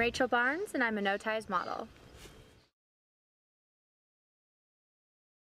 Rachel Barnes and I'm a No Ties model.